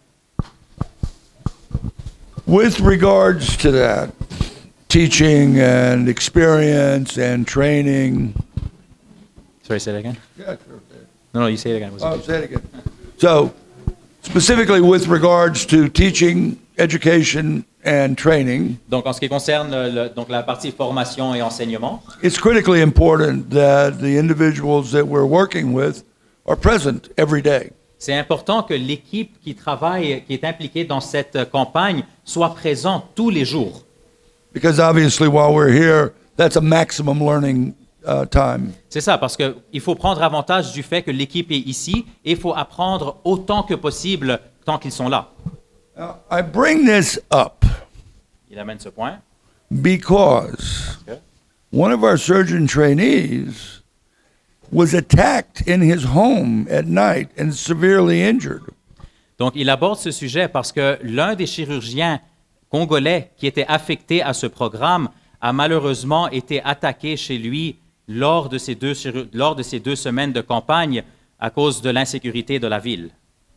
Speaker 7: With regards to that, teaching and experience and training.
Speaker 3: Sorry, say that again?
Speaker 7: Yeah, sure.
Speaker 3: No, no, you say it again.
Speaker 7: Oh, say it again. So, specifically with regards to teaching, education, and training,
Speaker 3: Donc, en ce qui concerne le, donc la partie formation et enseignement,
Speaker 7: it's critically important that the individuals that we're working with are present every day.
Speaker 3: c'est important que l'équipe qui travaille, qui est impliquée dans cette campagne, soit présente tous les jours.
Speaker 7: Because obviously, while we're here, that's a maximum learning uh, time.
Speaker 3: C'est ça, parce qu'il faut prendre avantage du fait que l'équipe est ici et il faut apprendre autant que possible tant qu'ils sont là.
Speaker 7: Now, I bring this up
Speaker 3: Il amène ce point.
Speaker 7: because
Speaker 3: Okay.
Speaker 7: one of our surgeon trainees was attacked in his home at night and severely injured.
Speaker 3: Donc, il aborde ce sujet parce que l'un des chirurgiens congolais qui était affecté à ce programme a malheureusement été attaqué chez lui lors de ces deux, chiru- lors de ces deux semaines de campagne à cause de l'insécurité de la ville.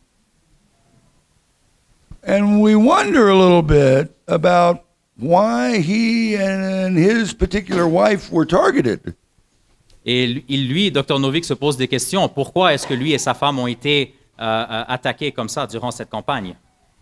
Speaker 7: And we wonder a little bit about why he and his particular wife were targeted.
Speaker 3: Et lui- il, lui, docteur Novick, se pose des questions. Pourquoi est-ce que lui et sa femme ont été euh, euh, attaqués comme ça durant cette campagne?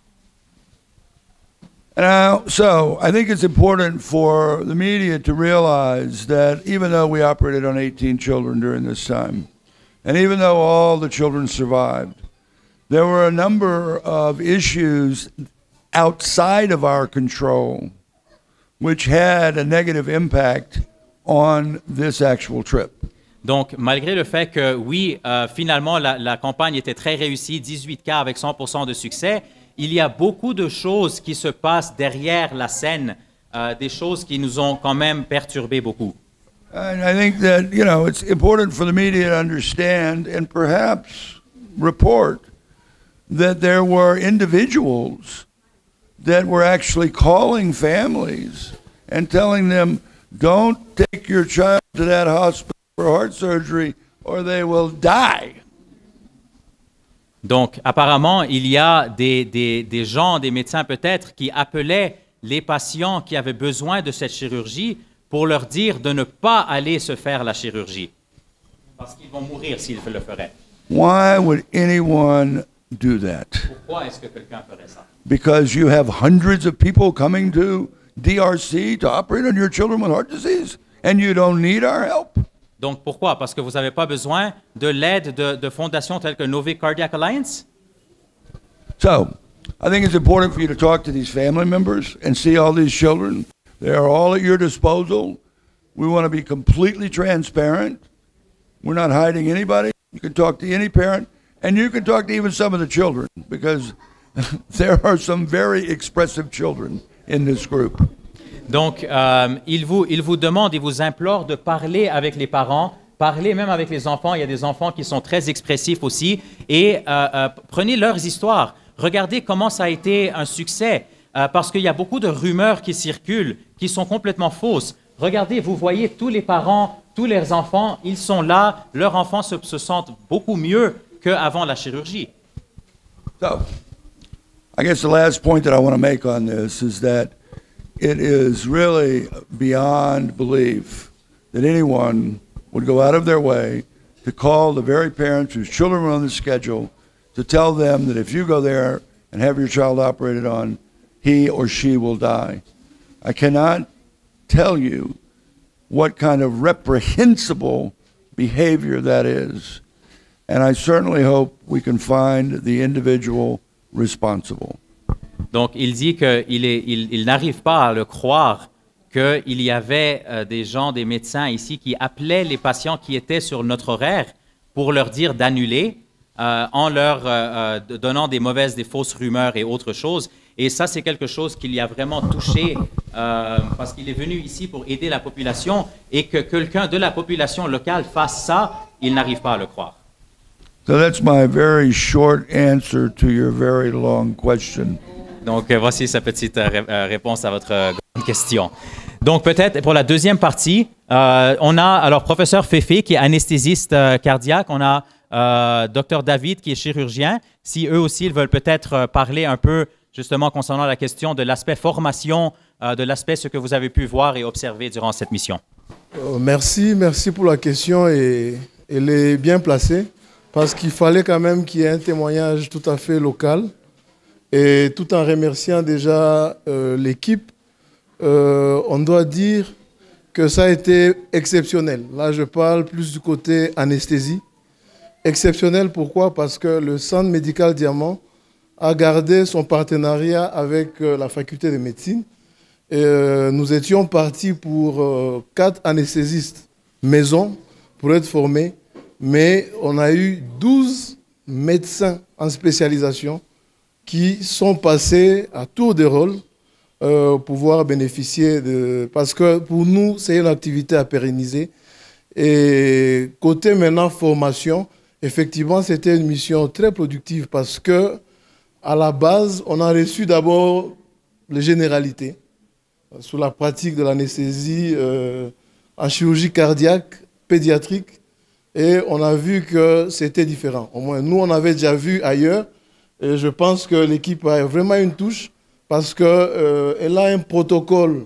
Speaker 7: Now, so I think it's important for the media to realize that even though we operated on eighteen children during this time, and even though all the children survived, there were a number of issues outside of our control which had a negative impact on this actual trip.
Speaker 3: Donc, malgré le fait que, oui, euh, finalement, la, la campagne était très réussie, dix-huit cas avec cent pour cent de succès, il y a beaucoup de choses qui se passent derrière la scène, euh, des choses qui nous ont quand même perturbés beaucoup.
Speaker 7: And I think that, you know, it's important for the media to understand and perhaps report that there were individuals that were actually calling families and telling them, don't take your child to that hospital for heart surgery or they will die.
Speaker 3: Donc, apparemment, il y a des, des, des gens, des médecins peut-être, qui appelaient les patients qui avaient besoin de cette chirurgie pour leur dire de ne pas aller se faire la chirurgie, parce qu'ils vont mourir s'ils le feraient.
Speaker 7: Why would anyone do that?
Speaker 3: Pourquoi est-ce que quelqu'un ferait ça?
Speaker 7: Because you have hundreds of people coming to D R C to operate on your children with heart disease and you don't need our help?
Speaker 3: Donc, pourquoi? Parce que vous n'avez pas besoin de l'aide de, de fondations telles que Novick Cardiac Alliance?
Speaker 7: So, I think it's important for you to talk to these family members and see all these children. They are all at your disposal. We want to be completely transparent. We're not hiding anybody. You can talk to any parent, and you can talk to even some of the children, because there are some very expressive children in this group.
Speaker 3: Donc, euh, il, vous, il vous demande, il vous implore de parler avec les parents, parler même avec les enfants. Il y a des enfants qui sont très expressifs aussi. Et euh, euh, prenez leurs histoires. Regardez comment ça a été un succès, euh, parce qu'il y a beaucoup de rumeurs qui circulent, qui sont complètement fausses. Regardez, vous voyez tous les parents, tous leurs enfants, ils sont là, leurs enfants se, se sentent beaucoup mieux qu'avant la chirurgie.
Speaker 7: So, I guess the last point that I want to make on this is that it is really beyond belief that anyone would go out of their way to call the very parents whose children were on the schedule to tell them that if you go there and have your child operated on, he or she will die. I cannot tell you what kind of reprehensible behavior that is. And I certainly hope we can find the individual responsible.
Speaker 3: Donc, il dit qu'il il, il n'arrive pas à le croire qu'il y avait euh, des gens, des médecins ici qui appelaient les patients qui étaient sur notre horaire pour leur dire d'annuler euh, en leur euh, euh, donnant des mauvaises, des fausses rumeurs et autres choses. Et ça, c'est quelque chose qui l'y a vraiment touché euh, parce qu'il est venu ici pour aider la population et que quelqu'un de la population locale fasse ça, il n'arrive pas à le croire.
Speaker 7: So that's my very short answer to your very long question.
Speaker 3: Donc, euh, voici sa petite euh, ré euh, réponse à votre euh, grande question. Donc, peut-être pour la deuxième partie, euh, on a alors professeur Féfé qui est anesthésiste euh, cardiaque, on a euh, docteur David qui est chirurgien. Si eux aussi ils veulent peut-être euh, parler un peu justement concernant la question de l'aspect formation, euh, de l'aspect ce que vous avez pu voir et observer durant cette mission.
Speaker 10: Euh, merci, merci pour la question et elle est bien placée parce qu'il fallait quand même qu'il y ait un témoignage tout à fait local et tout en remerciant déjà euh, l'équipe, euh, on doit dire que ça a été exceptionnel. Là, je parle plus du côté anesthésie. Exceptionnel, pourquoi? Parce que le Centre médical Diamant a gardé son partenariat avec euh, la faculté de médecine. Et, euh, nous étions partis pour euh, quatre anesthésistes maison pour être formés, mais on a eu douze médecins en spécialisation qui sont passés à tour de rôle euh, pour pouvoir bénéficier de... Parce que pour nous, c'est une activité à pérenniser. Et côté maintenant formation, effectivement, c'était une mission très productive parce que à la base, on a reçu d'abord les généralités sur la pratique de l'anesthésie euh, en chirurgie cardiaque, pédiatrique, et on a vu que c'était différent. Au moins, nous, on avait déjà vu ailleurs, et je pense que l'équipe a vraiment une touche parce qu'elle euh, a un protocole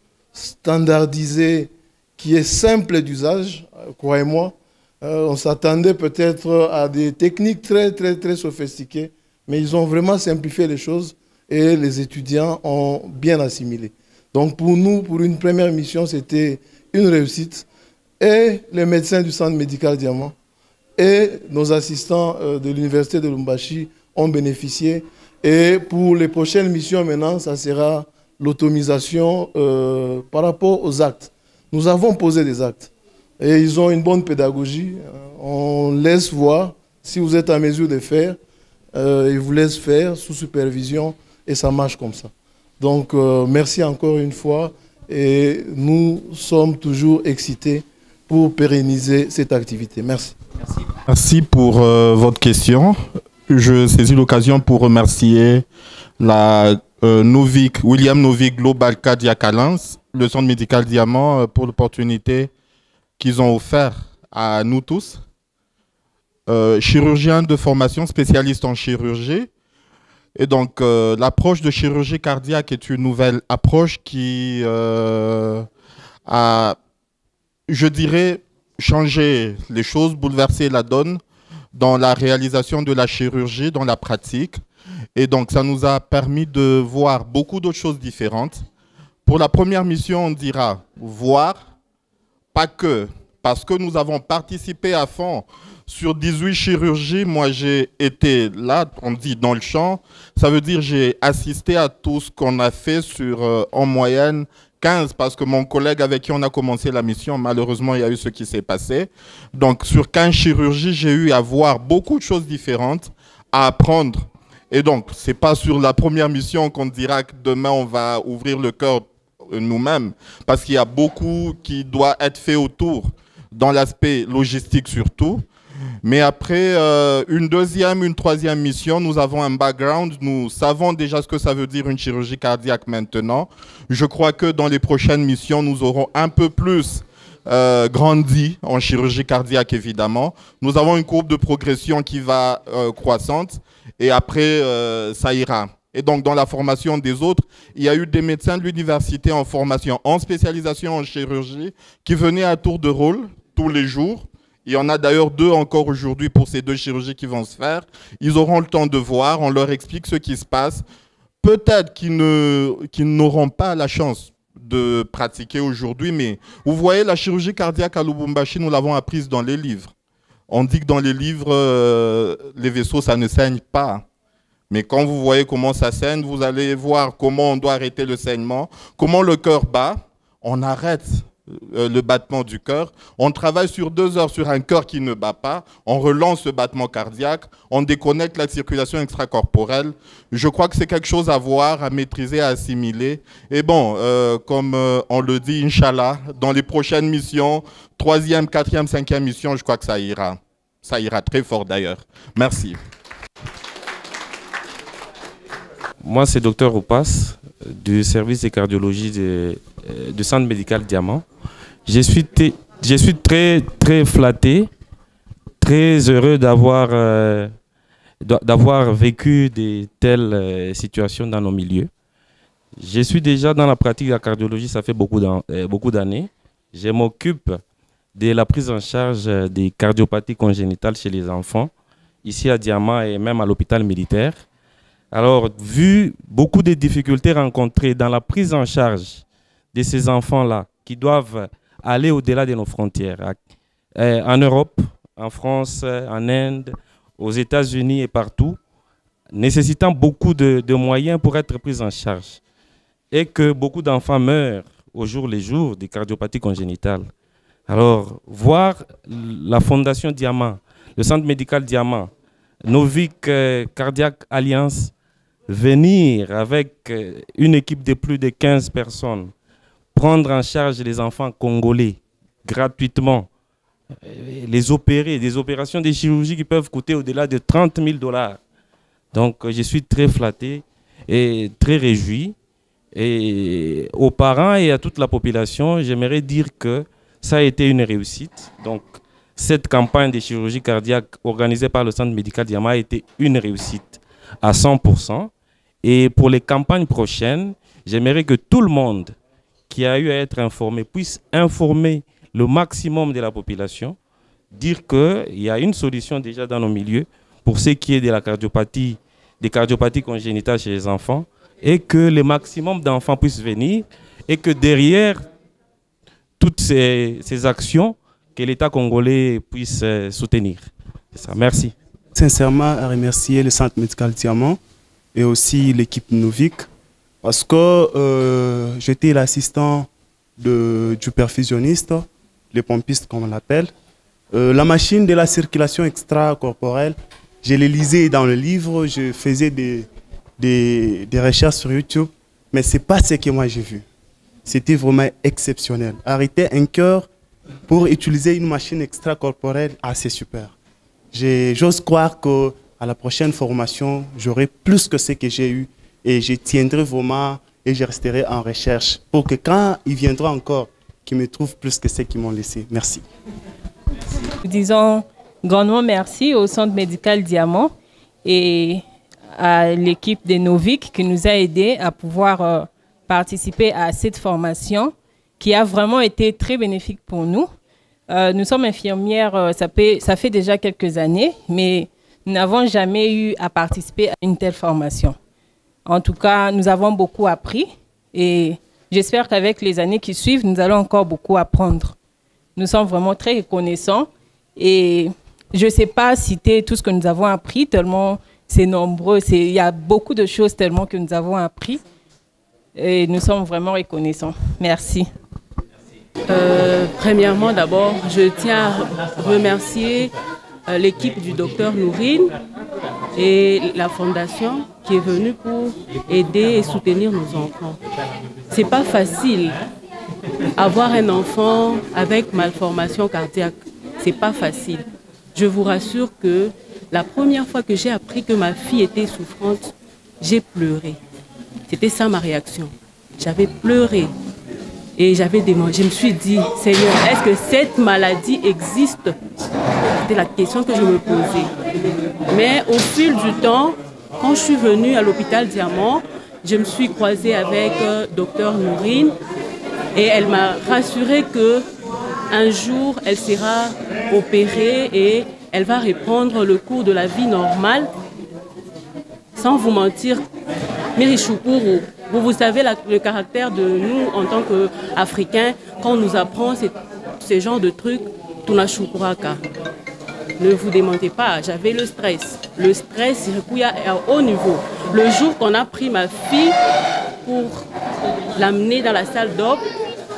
Speaker 10: standardisé qui est simple d'usage, croyez-moi. Euh, on s'attendait peut-être à des techniques très, très, très sophistiquées, mais ils ont vraiment simplifié les choses et les étudiants ont bien assimilé. Donc pour nous, pour une première mission, c'était une réussite. Et les médecins du Centre médical Diamant et nos assistants euh, de l'Université de Lubumbashi ont bénéficié. Et pour les prochaines missions maintenant, ça sera l'automisation euh, par rapport aux actes. Nous avons posé des actes et ils ont une bonne pédagogie. On laisse voir si vous êtes en mesure de faire. Euh, ils vous laissent faire sous supervision et ça marche comme ça. Donc euh, merci encore une fois et nous sommes toujours excités pour pérenniser cette activité. Merci.
Speaker 3: Merci,
Speaker 11: Merci pour euh, votre question. Je saisis l'occasion pour remercier la euh, Novik, William Novik Global Cardiac Alliance, le Centre médical Diamant, euh, pour l'opportunité qu'ils ont offert à nous tous. Euh, chirurgien de formation, spécialiste en chirurgie. Et donc, euh, l'approche de chirurgie cardiaque est une nouvelle approche qui euh, a, je dirais, changé les choses, bouleversé la donne dans la réalisation de la chirurgie, dans la pratique. Et donc, ça nous a permis de voir beaucoup d'autres choses différentes. Pour la première mission, on dira voir, pas que, parce que nous avons participé à fond sur dix-huit chirurgies. Moi, j'ai été là, on dit dans le champ. Ça veut dire j'ai assisté à tout ce qu'on a fait sur, euh, en moyenne, quinze, parce que mon collègue avec qui on a commencé la mission, malheureusement, il y a eu ce qui s'est passé. Donc, sur quinze chirurgies, j'ai eu à voir beaucoup de choses différentes, à apprendre. Et donc, ce n'est pas sur la première mission qu'on dira que demain, on va ouvrir le cœur nous-mêmes, parce qu'il y a beaucoup qui doit être fait autour, dans l'aspect logistique surtout. Mais après euh, une deuxième, une troisième mission, nous avons un background, nous savons déjà ce que ça veut dire une chirurgie cardiaque maintenant. Je crois que dans les prochaines missions, nous aurons un peu plus euh, grandi en chirurgie cardiaque, évidemment. Nous avons une courbe de progression qui va euh, croissante et après, euh, ça ira. Et donc, dans la formation des autres, il y a eu des médecins de l'université en formation, en spécialisation en chirurgie, qui venaient à tour de rôle tous les jours. Il y en a d'ailleurs deux encore aujourd'hui pour ces deux chirurgies qui vont se faire. Ils auront le temps de voir, on leur explique ce qui se passe. Peut-être qu'ils ne, qu'ils n'auront pas la chance de pratiquer aujourd'hui, mais vous voyez, la chirurgie cardiaque à Lubumbashi, nous l'avons apprise dans les livres. On dit que dans les livres, euh, les vaisseaux, ça ne saigne pas. Mais quand vous voyez comment ça saigne, vous allez voir comment on doit arrêter le saignement, comment le cœur bat. on arrête euh, le battement du cœur. On travaille sur deux heures sur un cœur qui ne bat pas. On relance le battement cardiaque. On déconnecte la circulation extracorporelle. Je crois que c'est quelque chose à voir, à maîtriser, à assimiler. Et bon, euh, comme euh, on le dit, Inch'Allah, dans les prochaines missions, troisième, quatrième, cinquième mission, je crois que ça ira. Ça ira très fort d'ailleurs. Merci.
Speaker 12: Moi, c'est docteur Oupas du service de cardiologie de, euh, du centre médical Diamant. Je suis, je suis très, très flatté, très heureux d'avoir euh, d'avoir vécu de telles euh, situations dans nos milieux. Je suis déjà dans la pratique de la cardiologie, ça fait beaucoup d'années. Je m'occupe de la prise en charge des cardiopathies congénitales chez les enfants, ici à Diamant et même à l'hôpital militaire. Alors, vu beaucoup de difficultés rencontrées dans la prise en charge de ces enfants-là, qui doivent aller au-delà de nos frontières, en Europe, en France, en Inde, aux États-Unis et partout, nécessitant beaucoup de, de moyens pour être pris en charge, et que beaucoup d'enfants meurent au jour le jour des cardiopathies congénitales. Alors, voir la Fondation Diamant, le Centre médical Diamant, Novik euh, Cardiac Alliance, venir avec euh, une équipe de plus de quinze personnes, prendre en charge les enfants congolais gratuitement, euh, les opérer, des opérations de chirurgie qui peuvent coûter au-delà de trente mille dollars. Donc, euh, je suis très flatté et très réjoui. Et aux parents et à toute la population, j'aimerais dire que ça a été une réussite. Donc, cette campagne de chirurgie cardiaque organisée par le Centre médical Diamant a été une réussite à cent pour cent. Et pour les campagnes prochaines, j'aimerais que tout le monde qui a eu à être informé puisse informer le maximum de la population, dire qu'il y a une solution déjà dans nos milieux pour ce qui est de la cardiopathie, des cardiopathies congénitales chez les enfants, et que le maximum d'enfants puissent venir, et que derrière toutes ces, ces actions, que l'État congolais puisse euh, soutenir. C'est ça. Merci.
Speaker 13: Sincèrement, à remercier le Centre médical Diamant et aussi l'équipe Novik, parce que euh, j'étais l'assistant du perfusionniste, le pompiste comme on l'appelle. Euh, la machine de la circulation extracorporelle, je les lisais dans le livre, je faisais des, des, des recherches sur YouTube, mais ce n'est pas ce que moi j'ai vu. C'était vraiment exceptionnel. Arrêter un cœur pour utiliser une machine extracorporelle, ah, c'est super. J'ose croire qu'à la prochaine formation, j'aurai plus que ce que j'ai eu et je tiendrai vraiment et je resterai en recherche pour que quand il viendra encore, qu'ils me trouvent plus que ce qu'ils m'ont laissé. Merci.
Speaker 9: Nous disons grandement merci au Centre médical Diamant et à l'équipe de Novik qui nous a aidés à pouvoir euh, participer à cette formation qui a vraiment été très bénéfique pour nous. Euh, nous sommes infirmières, euh, ça, peut, ça fait déjà quelques années, mais nous n'avons jamais eu à participer à une telle formation. En tout cas, nous avons beaucoup appris et j'espère qu'avec les années qui suivent, nous allons encore beaucoup apprendre. Nous sommes vraiment très reconnaissants et je ne sais pas citer tout ce que nous avons appris, tellement c'est nombreux, il y a beaucoup de choses tellement que nous avons appris et nous sommes vraiment reconnaissants. Merci.
Speaker 14: Euh, premièrement, d'abord, je tiens à remercier euh, l'équipe du docteur Nourine et la fondation qui est venue pour aider et soutenir nos enfants. C'est pas facile avoir un enfant avec malformation cardiaque. C'est pas facile. Je vous rassure que la première fois que j'ai appris que ma fille était souffrante, j'ai pleuré. C'était ça ma réaction. J'avais pleuré. Et j'avais demandé, je me suis dit, Seigneur, est-ce que cette maladie existe? C'était la question que je me posais. Mais au fil du temps, quand je suis venue à l'hôpital Diamant, je me suis croisée avec euh, docteur Nourine et elle m'a rassuré que un jour, elle sera opérée et elle va reprendre le cours de la vie normale. Sans vous mentir, Mirichoukuru, vous, vous savez la, le caractère de nous en tant qu'Africains, quand on nous apprend ces, ces genres de trucs, Tunashukuraka. Ne vous démentez pas, j'avais le stress. Le stress, il à haut niveau. Le jour qu'on a pris ma fille pour l'amener dans la salle d'op,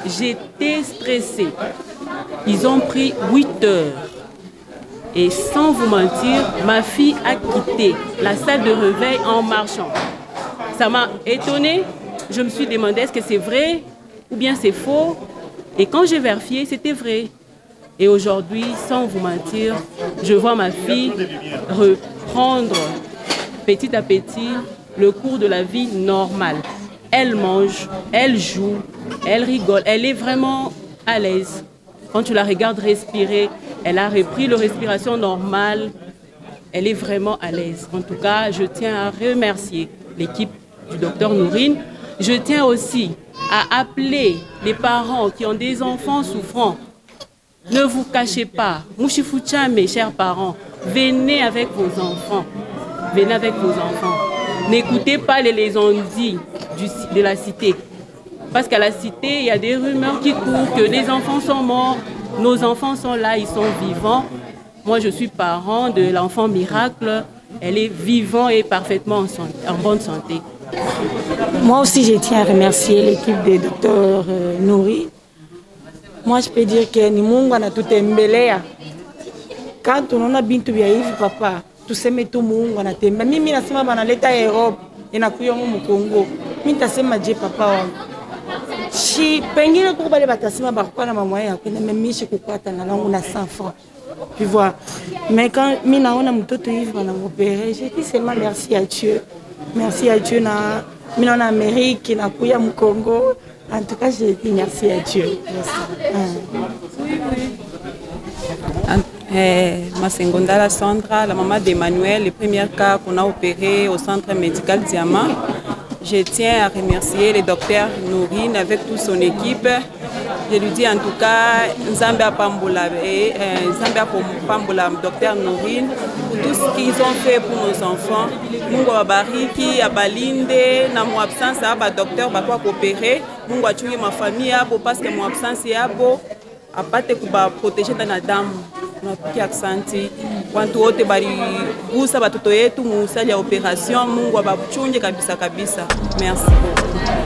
Speaker 14: j'étais stressée. Ils ont pris huit heures. Et sans vous mentir, ma fille a quitté la salle de réveil en marchant. Ça m'a étonnée. Je me suis demandé est-ce que c'est vrai ou bien c'est faux. Et quand j'ai vérifié, c'était vrai. Et aujourd'hui, sans vous mentir, je vois ma fille reprendre petit à petit le cours de la vie normale. Elle mange, elle joue, elle rigole, elle est vraiment à l'aise. Quand tu la regardes respirer, elle a repris la respiration normale. Elle est vraiment à l'aise. En tout cas, je tiens à remercier l'équipe du docteur Nourine. Je tiens aussi à appeler les parents qui ont des enfants souffrants. Ne vous cachez pas. Mouchifoucha, mes chers parents, venez avec vos enfants. Venez avec vos enfants. N'écoutez pas les légendes de la cité. Parce qu'à la cité, il y a des rumeurs qui courent que les enfants sont morts. Nos enfants sont là, ils sont vivants. Moi, je suis parent de l'enfant miracle. Elle est vivante et parfaitement en, santé, en bonne santé.
Speaker 15: Moi aussi, je tiens à remercier l'équipe des docteurs euh, Nourine. Moi, je peux dire que ni Mungu anatutembelea. Quand on a bintu vya hivi papa, tuseme tu Mungu anatembea. Mimi nasema banaleta Europe, inakuya mu Kongo. Mimi nitasema je papa wangu. Si pengine kwa bale batasema bakuwa na mama yako, na mimi sikupata na langu na cent francs. Tu vois. Mais quand mimi naona mtoto hivi banamopérer, je dis seulement merci à Dieu. Merci à Dieu na mimi naona Amérique na kuya mu Congo. En tout cas, je dis merci à Dieu.
Speaker 14: Oui, oui.
Speaker 16: Eh, Masengondala Sandra, la maman d'Emmanuel, le premier cas qu'on a opéré au centre médical Diamant. Je tiens à remercier le docteur Nourine avec toute son équipe. Je lui dis en tout cas, Nzambia Pambola et Nzambia Pambola, docteur Nourine, pour tout ce qu'ils ont fait pour nos enfants. Mungu Abariki, Abalinde, na mon absence, à docteur Bakwa coopérer. Mungu Achungi ma famille, parce que mon absence est abo, à pas te protéger dans la dame. Tunapiki aksanti watu wote bali gusa batoto yetu musali ya operation. Mungu abachunge kabisa kabisa. Merci beaucoup.